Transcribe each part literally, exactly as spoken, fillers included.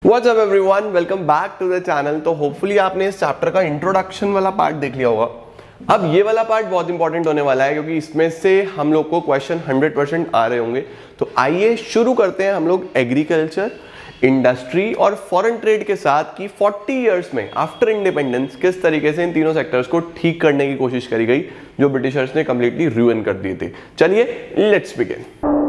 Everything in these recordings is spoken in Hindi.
What's up everyone, welcome back to the channel. तो होपफुली आपने इस चैप्टर का इंट्रोडक्शन वाला पार्ट देख लिया होगा। अब ये वाला पार्ट बहुत इंपॉर्टेंट होने वाला है क्योंकि इसमें से हम लोग को क्वेश्चन हंड्रेड परसेंट आ रहे होंगे। तो आइए शुरू करते हैं हम लोग एग्रीकल्चर, इंडस्ट्री और फॉरेन ट्रेड के साथ कि फोर्टी इयर्स में आफ्टर इंडिपेंडेंस किस तरीके से इन तीनों सेक्टर्स को ठीक करने की कोशिश करी गई जो ब्रिटिशर्स ने कंप्लीटली रूइन कर दिए थे। चलिए लेट्स बिगिन।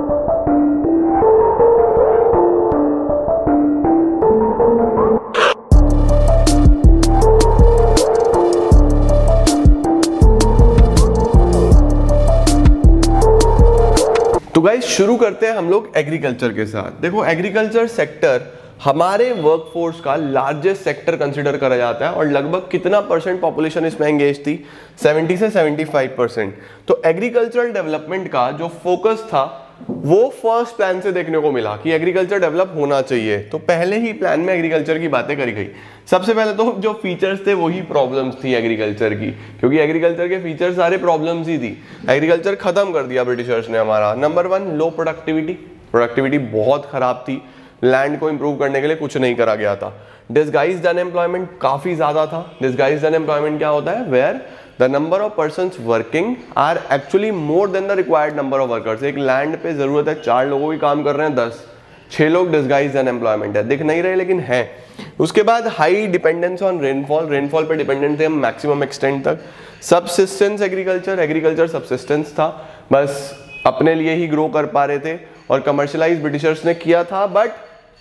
तो गाइस शुरू करते हैं हम लोग एग्रीकल्चर के साथ। देखो एग्रीकल्चर सेक्टर हमारे वर्कफोर्स का लार्जेस्ट सेक्टर कंसीडर करा जाता है और लगभग कितना परसेंट पॉपुलेशन इसमें एंगेज थी, सेवेंटी से सेवेंटी फाइव परसेंट। तो एग्रीकल्चरल डेवलपमेंट का जो फोकस था वो फर्स्ट प्लान से देखने को मिला कि एग्रीकल्चर डेवलप होना चाहिए। तो पहले ही प्लान में एग्रीकल्चर की बातें करी गई। सबसे पहले तो जो फीचर्स थे वही प्रॉब्लम्स थी एग्रीकल्चर की, क्योंकि एग्रीकल्चर के फीचर्स सारे प्रॉब्लम्स ही थी। एग्रीकल्चर खत्म कर दिया ब्रिटिशर्स ने हमारा। Number one, low productivity. Productivity बहुत खराब थी, लैंड को इंप्रूव करने के लिए कुछ नहीं करा गया था। डिसगाइज्ड अनएम्प्लॉयमेंट काफी ज्यादा था। डिसगाइज्ड अनएम्प्लॉयमेंट क्या होता है? Where the number of persons working are actually more than the required number of workers. एक लैंड पे जरूरत है चार लोगों की, काम कर रहे हैं दस, छह लोग डिसगाइज्ड अनएम्प्लॉयमेंट है, दिख नहीं रहे लेकिन है। उसके बाद high dependence on rainfall, rainfall पे डिपेंडेंट थे हम मैक्सिमम एक्सटेंट तक। सबसिस्टेंस एग्रीकल्चर, एग्रीकल्चर सबसिस्टेंस था, बस अपने लिए ही ग्रो कर पा रहे थे और कमर्शियलाइज ब्रिटिशर्स ने किया था, बट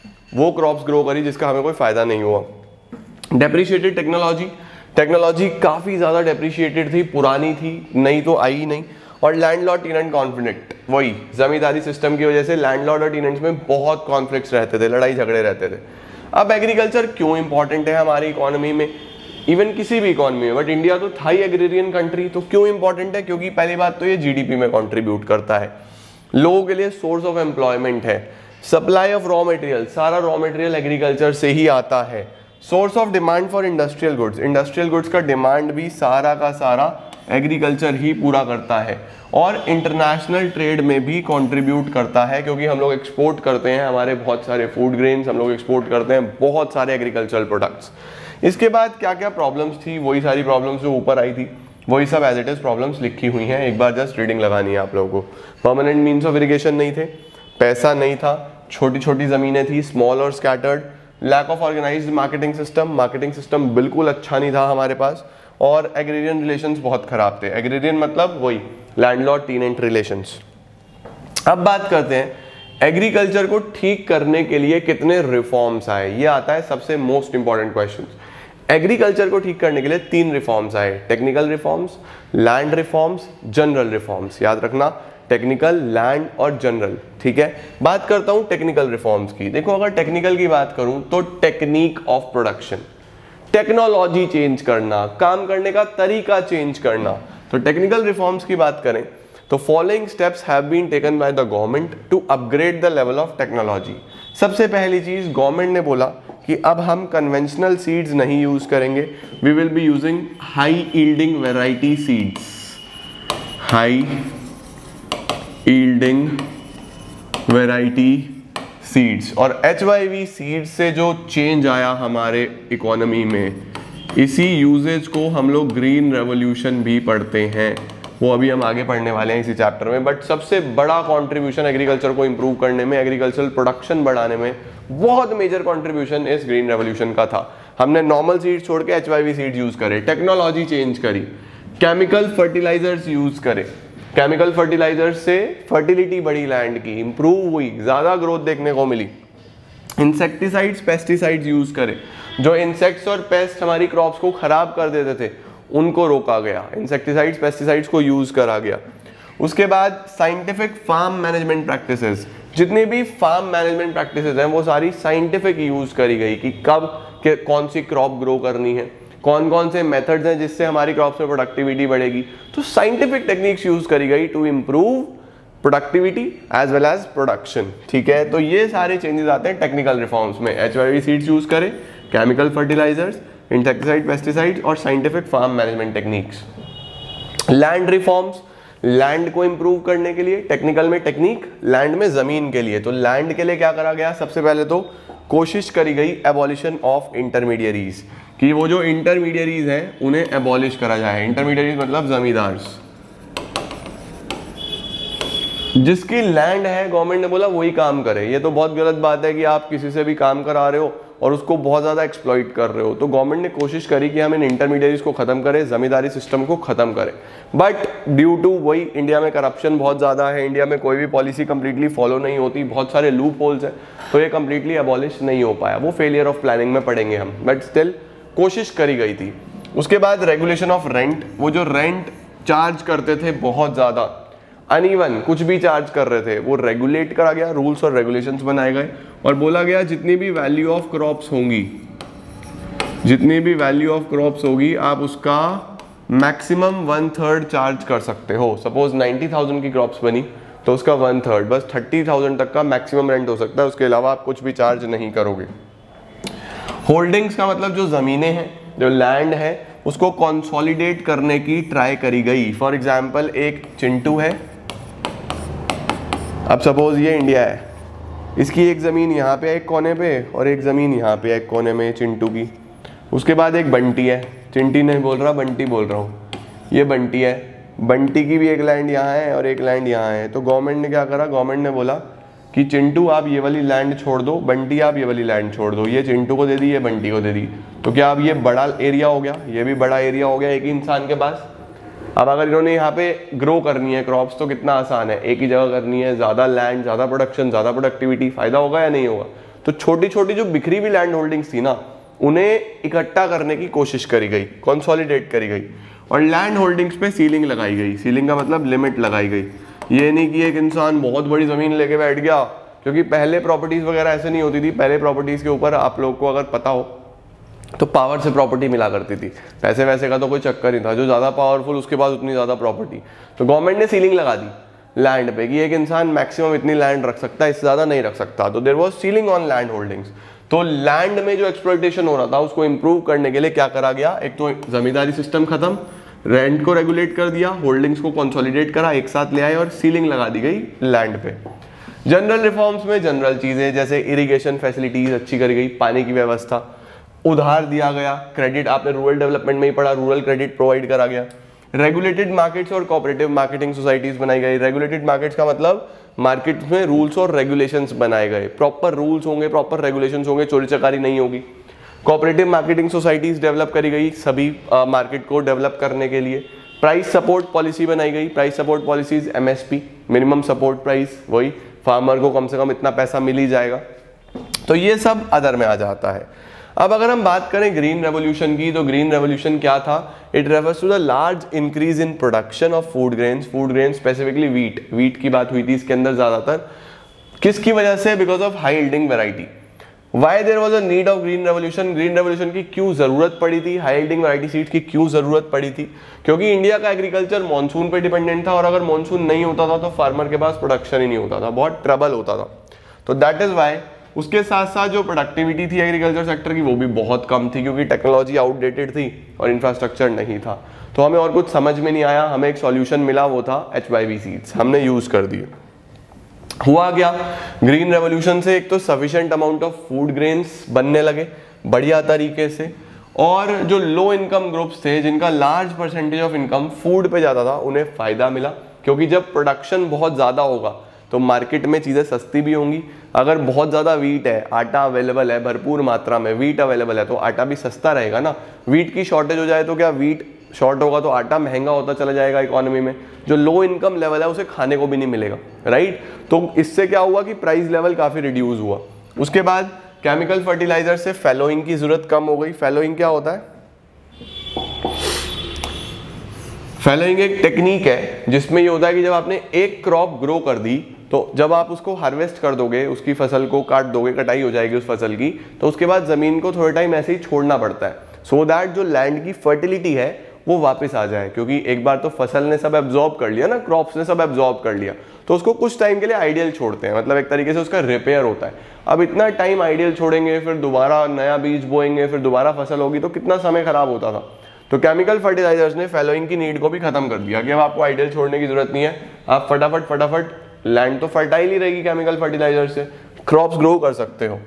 वो क्रॉप्स ग्रो करी जिसका हमें कोई फायदा नहीं हुआ। डेप्रिशिएटेड टेक्नोलॉजी, टेक्नोलॉजी काफी ज्यादा डेप्रिशिएटेड थी, पुरानी थी, नई तो आई ही नहीं। और लैंडलॉर्ड टेनेंट कॉन्फ्लिक्ट, वही जमींदारी सिस्टम की वजह से लैंडलॉर्ड और टेनेंट्स में बहुत कॉन्फ्लिक्ट्स रहते थे, लड़ाई झगड़े रहते थे। अब एग्रीकल्चर क्यों इंपॉर्टेंट है हमारी इकोनॉमी में, इवन किसी भी इकोनॉमी में, बट इंडिया तो था ही एग्रीरियन कंट्री। तो क्यों इंपॉर्टेंट है? क्योंकि पहली बात तो ये जीडीपी में कंट्रीब्यूट करता है, लोगों के लिए सोर्स ऑफ एम्प्लॉयमेंट है, सप्लाई ऑफ रॉ मटेरियल, सारा रॉ मटेरियल एग्रीकल्चर से ही आता है, source of demand for industrial goods, industrial goods का डिमांड भी सारा का सारा एग्रीकल्चर ही पूरा करता है, और इंटरनेशनल ट्रेड में भी कंट्रीब्यूट करता है क्योंकि हम लोग एक्सपोर्ट करते हैं हमारे बहुत सारे फूड ग्रेन्स, हम लोग एक्सपोर्ट करते हैं बहुत सारे एग्रीकल्चरल प्रोडक्ट्स। इसके बाद क्या क्या प्रॉब्लम्स थी, वही सारी प्रॉब्लम्स जो ऊपर आई थी वही सब एज इट इज प्रॉब्लम्स लिखी हुई हैं, एक बार जस्ट रीडिंग लगानी है आप लोगों को। परमानेंट मीन्स ऑफ इरिगेशन नहीं थे, पैसा नहीं था, छोटी छोटी जमीनें थी, स्मॉल और scattered, lack of organised marketing system, marketing system बिल्कुल अच्छा नहीं था हमारे पास, और एग्रीरियन रिलेशंस बहुत खराब थे। एग्रीरियन मतलब वही लैंडलॉर्ड टेनेंट रिलेशंस। अब बात करते हैं एग्रीकल्चर को ठीक करने के लिए कितने रिफॉर्म्स आए। ये आता है सबसे मोस्ट इंपॉर्टेंट क्वेश्चन। एग्रीकल्चर को ठीक करने के लिए तीन रिफॉर्म्स आए, technical reforms, land reforms, general reforms. याद रखना, टेक्निकल, लैंड और जनरल, ठीक है। बात करता हूं टेक्निकल रिफॉर्म्स की। देखो अगर टेक्निकल की बात करूं तो technique of production, technology change करना, काम करने का तरीका चेंज करना। तो टेक्निकल रिफॉर्म्स की बात करें तो following steps have been taken by the government to upgrade the level of technology. सबसे पहली चीज गवर्नमेंट ने बोला कि अब हम कन्वेंशनल सीड्स नहीं यूज करेंगे, we will be using high yielding variety seeds, high yielding variety seeds. और एच वाई वी सीड्स से जो चेंज आया हमारे इकोनॉमी में, इसी यूजेज को हम लोग ग्रीन रेवोल्यूशन भी पढ़ते हैं, वो अभी हम आगे पढ़ने वाले हैं इसी चैप्टर में। बट सबसे बड़ा कंट्रीब्यूशन एग्रीकल्चर को इंप्रूव करने में, एग्रीकल्चरल प्रोडक्शन बढ़ाने में बहुत मेजर कंट्रीब्यूशन इस ग्रीन रेवोल्यूशन का था। हमने नॉर्मल सीड्स छोड़ के H Y V seeds use करे, टेक्नोलॉजी चेंज करी, केमिकल फर्टिलाइजर्स यूज करे। केमिकल फर्टिलाइजर से फर्टिलिटी बढ़ी, लैंड की इंप्रूव हुई, ज्यादा ग्रोथ देखने को मिली। इंसेक्टिसाइड्स, पेस्टिसाइड्स यूज करे, जो इंसेक्ट्स और पेस्ट हमारी क्रॉप्स को खराब कर देते थे उनको रोका गया, इंसेक्टिसाइड्स पेस्टिसाइड्स को यूज करा गया। उसके बाद साइंटिफिक फार्म मैनेजमेंट प्रैक्टिसेस, जितनी भी फार्म मैनेजमेंट प्रैक्टिसेस हैं वो सारी साइंटिफिक यूज करी गई कि कब के कौन सी क्रॉप ग्रो करनी है, कौन कौन से मेथड्स हैं जिससे हमारी क्रॉप्स में प्रोडक्टिविटी बढ़ेगी। तो साइंटिफिक टेक्निक्स यूज करी गई to improve productivity as well as production, ठीक है। तो ये सारे चेंजेस आते हैं टेक्निकल रिफॉर्म्स में। H Y V seeds use करें, केमिकल फर्टिलाइजर्स, इंसेक्टिसाइड, पेस्टिसाइड्स और scientific farm management techniques. Land reforms, land को इंप्रूव करने के लिए, टेक्निकल में टेक्निक, लैंड में जमीन के लिए। तो लैंड के लिए क्या करा गया, सबसे पहले तो कोशिश करी गई एबॉलिशन ऑफ इंटरमीडियरीज, कि वो जो इंटरमीडियरीज हैं उन्हें एबॉलिश करा जाए। इंटरमीडियरीज मतलब जमींदार, जिसकी लैंड है गवर्नमेंट ने बोला वही काम करे। ये तो बहुत गलत बात है कि आप किसी से भी काम करा रहे हो और उसको बहुत ज़्यादा एक्सप्लॉइट कर रहे हो। तो गवर्नमेंट ने कोशिश करी कि हम इन इंटरमीडियरीज को ख़त्म करें, जमींदारी सिस्टम को ख़त्म करें। बट ड्यू टू वही इंडिया में करप्शन बहुत ज़्यादा है, इंडिया में कोई भी पॉलिसी कंप्लीटली फॉलो नहीं होती, बहुत सारे लूप होल्स हैं, तो ये कंप्लीटली एबॉलिश नहीं हो पाया। वो फेलियर ऑफ प्लानिंग में पड़ेंगे हम, बट स्टिल कोशिश करी गई थी। उसके बाद रेगुलेशन ऑफ रेंट, वो जो रेंट चार्ज करते थे बहुत ज़्यादा अनइवन, कुछ भी चार्ज कर रहे थे, वो रेगुलेट करा गया, रूल्स और रेगुलेशंस बनाए गए और बोला गया जितनी भी वैल्यू ऑफ क्रॉप्स होंगी, जितनी भी वैल्यू ऑफ क्रॉप्स होगी आप उसका मैक्सिमम वन थर्ड चार्ज कर सकते हो। सपोज नाइन्टी थाउजेंड की क्रॉप्स बनी तो उसका वन थर्ड, बस थर्टी थाउजेंड तक का मैक्सिमम रेंट हो सकता है, उसके अलावा आप कुछ भी चार्ज नहीं करोगे। होल्डिंग्स का मतलब जो ज़मीनें हैं, जो लैंड है, उसको कंसोलिडेट करने की ट्राई करी गई। फॉर एग्जाम्पल एक चिंटू है, अब सपोज ये इंडिया है, इसकी एक ज़मीन यहाँ पे है एक कोने पे और एक ज़मीन यहाँ पे है एक कोने में चिंटू की। उसके बाद एक बंटी है, चिंटी नहीं बोल रहा बंटी बोल रहा हूँ, ये बंटी है, बंटी की भी एक लैंड यहाँ है और एक लैंड यहाँ है। तो गवर्नमेंट ने क्या करा, गवर्नमेंट ने बोला कि चिंटू आप ये वाली लैंड छोड़ दो, बंटी आप ये वाली लैंड छोड़ दो। ये चिंटू को दे दी, ये बंटी को दे दी। तो क्या अब ये बड़ा एरिया हो गया, ये भी बड़ा एरिया हो गया एक ही इंसान के पास। अब अगर इन्होंने यहाँ पे ग्रो करनी है क्रॉप्स तो कितना आसान है, एक ही जगह करनी है, ज़्यादा लैंड, ज़्यादा प्रोडक्शन, ज़्यादा प्रोडक्टिविटी, फायदा होगा या नहीं होगा। तो छोटी छोटी जो बिखरी हुई लैंड होल्डिंग्स थी ना, उन्हें इकट्ठा करने की कोशिश करी गई, कंसोलिडेट करी गई और लैंड होल्डिंग्स पे सीलिंग लगाई गई। सीलिंग का मतलब लिमिट लगाई गई। ये नहीं कि एक इंसान बहुत बड़ी ज़मीन लेके बैठ गया, क्योंकि पहले प्रॉपर्टीज़ वगैरह ऐसे नहीं होती थी। पहले प्रॉपर्टीज़ के ऊपर आप लोग को अगर पता हो तो पावर से प्रॉपर्टी मिला करती थी, पैसे वैसे का तो कोई चक्कर नहीं था, जो ज़्यादा पावरफुल उसके पास उतनी ज़्यादा प्रॉपर्टी। तो गवर्नमेंट ने सीलिंग लगा दी लैंड पे कि एक इंसान मैक्सिमम इतनी लैंड रख सकता है, इससे ज़्यादा नहीं रख सकता। तो there was ceiling on land holdings. तो लैंड में जो एक्सप्लॉइटेशन हो रहा था उसको इंप्रूव करने के लिए क्या करा गया, एक तो जमींदारी सिस्टम खत्म, रेंट को रेगुलेट कर दिया, होल्डिंग्स को कंसोलिडेट करा, एक साथ ले आए और सीलिंग लगा दी गई लैंड पे। जनरल रिफॉर्म्स में जनरल चीज़ें जैसे इरिगेशन फैसिलिटीज अच्छी करी गई, पानी की व्यवस्था, उधार दिया गया, क्रेडिट, आपने रूरल डेवलपमेंट में ही पढ़ा, रूरल क्रेडिट प्रोवाइड करा गया। रेगुलेटेड मार्केट्स और कोऑपरेटिव मार्केटिंग सोसाइटीज बनाई गई। रेगुलेटेड मार्केट्स का मतलब मार्केट में रूल्स और रेगुलेशंस बनाए गए, प्रॉपर रूल्स होंगे, प्रॉपर रेगुलेशंस होंगे, चोरी चकारी नहीं होगी। कोऑपरेटिव मार्केटिंग सोसाइटीज डेवलप करी गई सभी मार्केट को डेवलप करने के लिए। प्राइस सपोर्ट पॉलिसी बनाई गई। Price support policies MSP, minimum support price, वही फार्मर को कम से कम इतना पैसा मिल ही जाएगा। तो ये सब अदर में आ जाता है। अब अगर हम बात करें ग्रीन रेवोल्यूशन की, तो ग्रीन रेवोल्यूशन क्या था, it refers to the large increase in production of food grains, food grain specifically wheat, wheat की बात हुई थी इसके अंदर ज्यादातर। किसकी वजह से, because of high yielding variety. Why there was a need of green revolution, green revolution की क्यों जरूरत पड़ी थी, हाई यील्डिंग वैरायटी सीड्स की क्यों जरूरत पड़ी थी, क्योंकि इंडिया का एग्रीकल्चर मानसून पे डिपेंडेंट था और अगर मानसून नहीं होता था तो फार्मर के पास प्रोडक्शन ही नहीं होता था, बहुत ट्रबल होता था। तो दैट इज वाई उसके साथ साथ जो प्रोडक्टिविटी थी एग्रीकल्चर सेक्टर की वो भी बहुत कम थी, क्योंकि टेक्नोलॉजी आउटडेटेड थी और इंफ्रास्ट्रक्चर नहीं था। तो हमें और कुछ समझ में नहीं आया, हमें एक सॉल्यूशन मिला, वो था एच वाई वी सीड्स, हमने यूज कर दिए। हुआ क्या, ग्रीन रेवोल्यूशन से एक तो sufficient amount of food grains बनने लगे बढ़िया तरीके से, और जो लो इनकम ग्रुप्स थे जिनका large percentage of income food पे जाता था उन्हें फायदा मिला, क्योंकि जब प्रोडक्शन बहुत ज़्यादा होगा तो मार्केट में चीज़ें सस्ती भी होंगी। अगर बहुत ज़्यादा वीट है, आटा अवेलेबल है, भरपूर मात्रा में वीट अवेलेबल है, तो आटा भी सस्ता रहेगा ना। वीट की शॉर्टेज हो जाए तो क्या, वीट शॉर्ट होगा तो आटा महंगा होता चला जाएगा इकोनॉमी में, जो लो इनकम लेवल है उसे खाने को भी नहीं मिलेगा, राइट। तो इससे क्या हुआ कि प्राइस लेवल काफ़ी रिड्यूस हुआ। उसके बाद केमिकल फर्टिलाइजर से फैलोइंग की जरूरत कम हो गई। फैलोइंग क्या होता है, फैलोइंग एक टेक्निक है जिसमें ये होता है कि जब आपने एक क्रॉप ग्रो कर दी तो जब आप उसको हार्वेस्ट कर दोगे, उसकी फसल को काट दोगे, कटाई हो जाएगी उस फसल की, तो उसके बाद जमीन को थोड़ा टाइम ऐसे ही छोड़ना पड़ता है, सो दैट जो लैंड की फर्टिलिटी है वो वापस आ जाए। क्योंकि एक बार तो फसल ने सब एब्जॉर्ब कर लिया ना, क्रॉप्स ने सब एब्जॉर्ब कर लिया, तो उसको कुछ टाइम के लिए आइडियल छोड़ते हैं, मतलब एक तरीके से उसका रिपेयर होता है। अब इतना टाइम आइडियल छोड़ेंगे, फिर दोबारा नया बीज बोएंगे, फिर दोबारा फसल होगी, तो कितना समय खराब होता था। तो केमिकल फर्टिलाइजर्स ने फैलोइंग की नीड को भी खत्म कर दिया कि अब आपको आइडियल छोड़ने की जरूरत नहीं है, आप फटाफट फटाफट, लैंड तो फर्टाइल ही रहेगी केमिकल फर्टिलाइजर से, क्रॉप्स ग्रो कर सकते हो।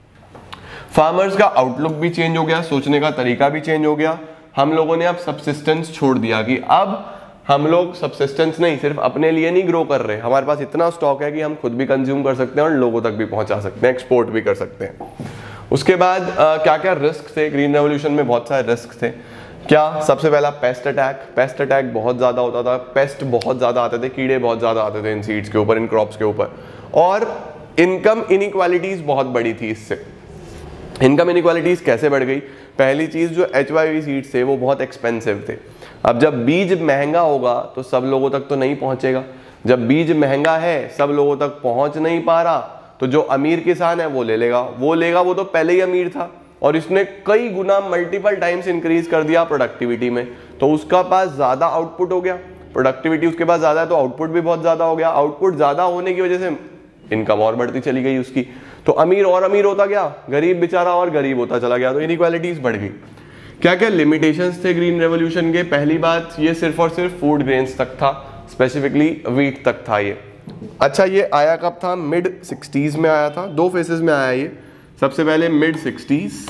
फार्मर्स का आउटलुक भी चेंज हो गया, सोचने का तरीका भी चेंज हो गया। हम लोगों ने अब सब्सिस्टेंस छोड़ दिया कि अब हम लोग सब्सिस्टेंस नहीं, सिर्फ अपने लिए नहीं ग्रो कर रहे, हमारे पास इतना स्टॉक है कि हम खुद भी कंज्यूम कर सकते हैं और लोगों तक भी पहुंचा सकते हैं, एक्सपोर्ट भी कर सकते हैं। उसके बाद आ, क्या क्या रिस्क थे ग्रीन रेवोल्यूशन में? बहुत सारे रिस्क थे। क्या? सबसे पहला पेस्ट अटैक। पेस्ट अटैक बहुत ज़्यादा होता था, पेस्ट बहुत ज़्यादा आते थे, कीड़े बहुत ज़्यादा आते थे इन सीड्स के ऊपर, इन क्रॉप्स के ऊपर। और इनकम इनइक्वालिटीज़ बहुत बड़ी थी इससे। इनकम इनइक्वालिटीज़ कैसे बढ़ गई? पहली चीज़, जो एच वाई वी सीड्स थे वो बहुत एक्सपेंसिव थे। अब जब बीज महंगा होगा तो सब लोगों तक तो नहीं पहुंचेगा। जब बीज महंगा है, सब लोगों तक पहुंच नहीं पा रहा, तो जो अमीर किसान है वो ले लेगा, वो लेगा, वो तो पहले ही अमीर था और इसने कई गुना मल्टीपल टाइम्स इंक्रीज कर दिया प्रोडक्टिविटी में, तो उसका पास ज़्यादा आउटपुट हो गया। प्रोडक्टिविटी उसके पास ज़्यादा है तो आउटपुट भी बहुत ज़्यादा हो गया। आउटपुट ज़्यादा होने की वजह से इनकम और बढ़ती चली गई उसकी, तो अमीर और अमीर होता गया, गरीब बेचारा और गरीब होता चला गया, तो इनइक्वालिटीज बढ़ गई। क्या क्या लिमिटेशंस थे ग्रीन रेवोल्यूशन के? पहली बात, ये सिर्फ और सिर्फ फूड ग्रेन्स तक था, स्पेसिफिकली वीट तक था ये। अच्छा, ये आया कब था? मिड सिक्सटीज में आया था, दो फेजेस में आया ये। सबसे पहले मिड सिक्सटीज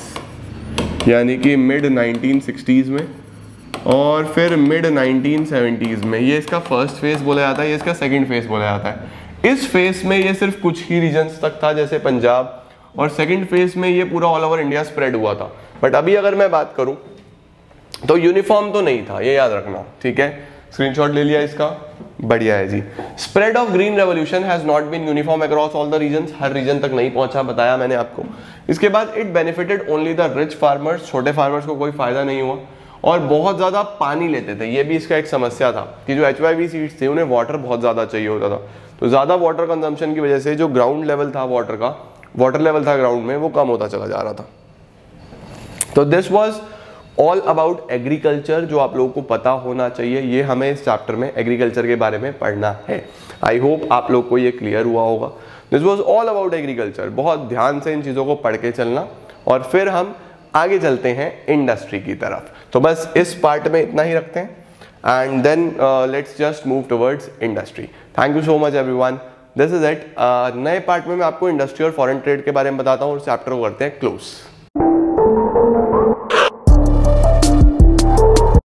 यानी कि मिड नाइनटीन सिक्सटीज में, और फिर मिड नाइनटीन सेवेंटीज में। ये इसका फर्स्ट फेज बोला जाता है, ये इसका सेकंड फेज बोला जाता है। इस फेज में ये सिर्फ कुछ ही रीजन्स तक था जैसे पंजाब, और सेकंड फेज में ये पूरा ऑल ओवर इंडिया स्प्रेड हुआ था। बट अभी अगर मैं बात करूं तो यूनिफॉर्म तो नहीं था, ये याद रखना, ठीक है? स्क्रीनशॉट ले लिया इसका, बढ़िया है जी। Spread of green revolution has not been uniform across all the regions, हर रीजन तक नहीं पहुंचा, बताया मैंने आपको। इसके बाद it benefited only the rich farmers, छोटे फार्मर्स को कोई फायदा नहीं हुआ, और बहुत ज्यादा पानी लेते थे। ये भी इसका एक समस्या था कि जो एच वाई वी सीड्स थे उन्हें वाटर बहुत ज्यादा चाहिए होता था, तो ज्यादा वाटर कंजम्पशन की वजह से जो ग्राउंड लेवल था वाटर का, वाटर लेवल था ग्राउंड में, वो कम होता चला जा रहा था। तो this was all about agriculture, जो आप लोगों को पता होना चाहिए। ये हमें इस चैप्टर में एग्रीकल्चर के बारे में पढ़ना है। आई होप आप लोग को ये क्लियर हुआ होगा। This was all about agriculture. बहुत ध्यान से इन चीज़ों को पढ़ के चलना, और फिर हम आगे चलते हैं इंडस्ट्री की तरफ। तो बस इस पार्ट में इतना ही रखते हैं, and then let's just move towards industry. Thank you so much everyone, this is it. नए पार्ट में मैं आपको इंडस्ट्री और फॉरेन ट्रेड के बारे में बताता हूँ और चैप्टर को करते हैं क्लोज।